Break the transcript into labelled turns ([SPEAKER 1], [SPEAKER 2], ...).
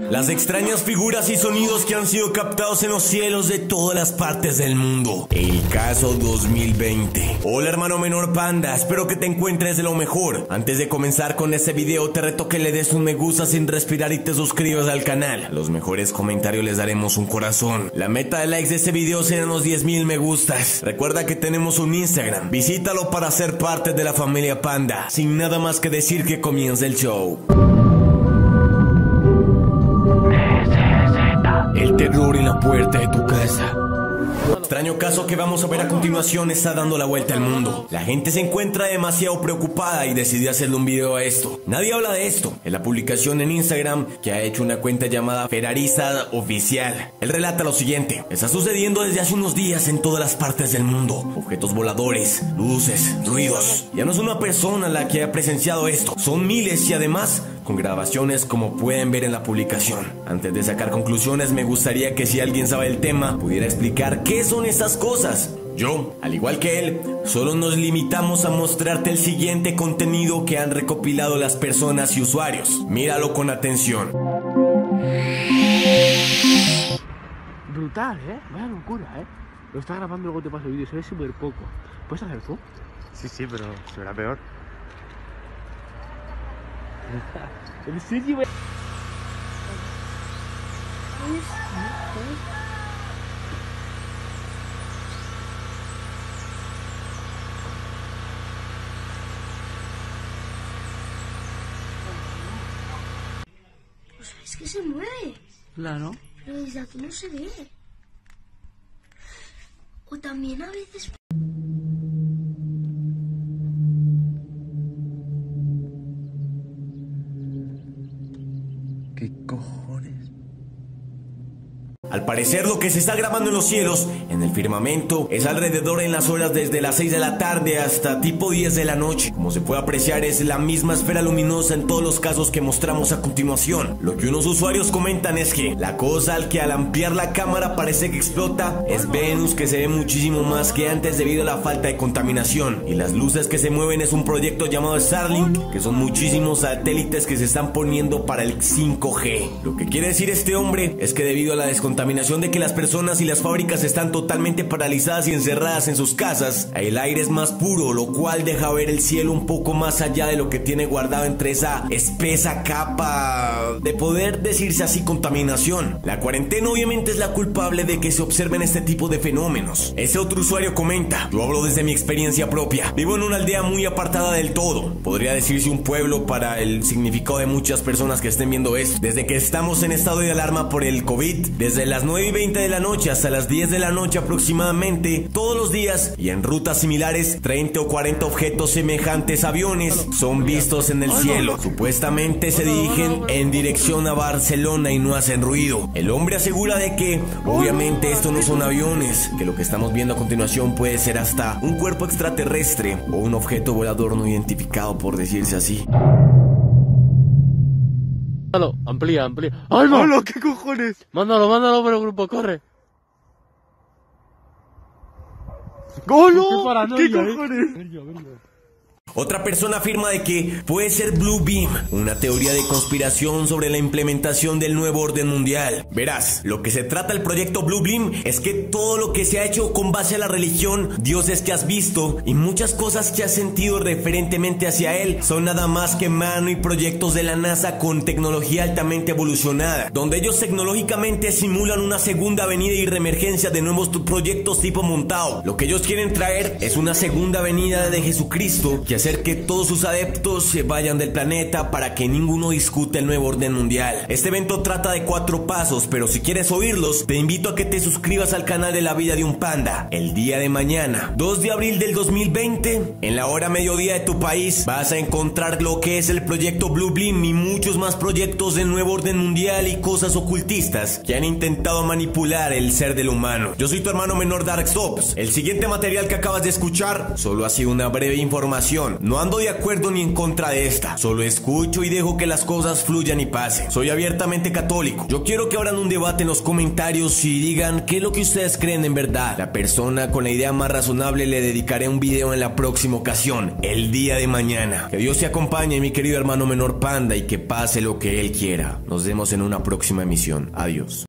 [SPEAKER 1] Las extrañas figuras y sonidos que han sido captados en los cielos de todas las partes del mundo. El caso 2020. Hola hermano menor panda, espero que te encuentres de lo mejor. Antes de comenzar con este video te reto que le des un me gusta sin respirar y te suscribas al canal. A los mejores comentarios les daremos un corazón. La meta de likes de este video serán los 10,000 me gustas. Recuerda que tenemos un Instagram, visítalo para ser parte de la familia panda. Sin nada más que decir, que comience el show. El terror en la puerta de tu casa. El extraño caso que vamos a ver a continuación está dando la vuelta al mundo. La gente se encuentra demasiado preocupada y decidió hacerle un video a esto. Nadie habla de esto. En la publicación en Instagram que ha hecho una cuenta llamada Ferrariza Oficial. Él relata lo siguiente: está sucediendo desde hace unos días en todas las partes del mundo. Objetos voladores, luces, ruidos. Ya no es una persona la que ha presenciado esto. Son miles y además con grabaciones como pueden ver en la publicación. Antes de sacar conclusiones me gustaría que si alguien sabe el tema pudiera explicar qué son estas cosas. Yo, al igual que él, solo nos limitamos a mostrarte el siguiente contenido que han recopilado las personas y usuarios. Míralo con atención.
[SPEAKER 2] Brutal, vaya locura, Lo está grabando, luego te paso el vídeo, se ve súper poco. ¿Puedes hacer tú?
[SPEAKER 3] Sí, pero se verá peor.
[SPEAKER 2] ¿En serio, güey?
[SPEAKER 4] O sea, es que se mueve.
[SPEAKER 2] Claro.
[SPEAKER 4] Pero desde aquí no se ve. O también a veces...
[SPEAKER 3] ¿Qué cojones?
[SPEAKER 1] Al parecer lo que se está grabando en los cielos, en el firmamento, es alrededor en las horas desde las 6 de la tarde hasta tipo 10 de la noche. Como se puede apreciar, es la misma esfera luminosa en todos los casos que mostramos a continuación. Lo que unos usuarios comentan es que la cosa al ampliar la cámara parece que explota es Venus, que se ve muchísimo más que antes debido a la falta de contaminación. Y las luces que se mueven es un proyecto llamado Starlink, que son muchísimos satélites que se están poniendo para el 5G. Lo que quiere decir este hombre es que debido a la descontaminación de que las personas y las fábricas están totalmente paralizadas y encerradas en sus casas, el aire es más puro, lo cual deja ver el cielo un poco más allá de lo que tiene guardado entre esa espesa capa de poder decirse así contaminación. La cuarentena obviamente es la culpable de que se observen este tipo de fenómenos. Ese otro usuario comenta: yo hablo desde mi experiencia propia, vivo en una aldea muy apartada del todo, podría decirse un pueblo para el significado de muchas personas que estén viendo esto. Desde que estamos en estado de alarma por el COVID, desde las 9:20 de la noche hasta las 10 de la noche aproximadamente, todos los días y en rutas similares, 30 o 40 objetos semejantes a aviones son vistos en el cielo. Supuestamente se dirigen en dirección a Barcelona y no hacen ruido. El hombre asegura de que obviamente esto no son aviones, que lo que estamos viendo a continuación puede ser hasta un cuerpo extraterrestre o un objeto volador no identificado, por decirse así.
[SPEAKER 2] Amplía. ¡Alma!
[SPEAKER 3] ¡Hola! ¿Qué cojones?
[SPEAKER 2] Mándalo por el grupo, corre.
[SPEAKER 3] ¡Hola! ¿Qué cojones?
[SPEAKER 1] Otra persona afirma de que puede ser Blue Beam, una teoría de conspiración sobre la implementación del nuevo orden mundial. Verás, lo que se trata el proyecto Blue Beam es que todo lo que se ha hecho con base a la religión, dioses que has visto y muchas cosas que has sentido referentemente hacia él son nada más que mano y proyectos de la NASA con tecnología altamente evolucionada, donde ellos tecnológicamente simulan una segunda venida y reemergencia de nuevos proyectos tipo montado. Lo que ellos quieren traer es una segunda venida de Jesucristo que hacer que todos sus adeptos se vayan del planeta para que ninguno discute el nuevo orden mundial. Este evento trata de 4 pasos, pero si quieres oírlos, te invito a que te suscribas al canal de La Vida de un Panda. El día de mañana, 2 de abril del 2020, en la hora mediodía de tu país, vas a encontrar lo que es el proyecto Blue Beam y muchos más proyectos del nuevo orden mundial y cosas ocultistas que han intentado manipular el ser del humano. Yo soy tu hermano menor Dark Stops. El siguiente material que acabas de escuchar solo ha sido una breve información religión. No ando de acuerdo ni en contra de esta. Solo escucho y dejo que las cosas fluyan y pasen. Soy abiertamente católico. Yo quiero que abran un debate en los comentarios y digan qué es lo que ustedes creen en verdad. La persona con la idea más razonable le dedicaré un video en la próxima ocasión, el día de mañana. Que Dios te acompañe, mi querido hermano menor Panda, y que pase lo que él quiera. Nos vemos en una próxima emisión. Adiós.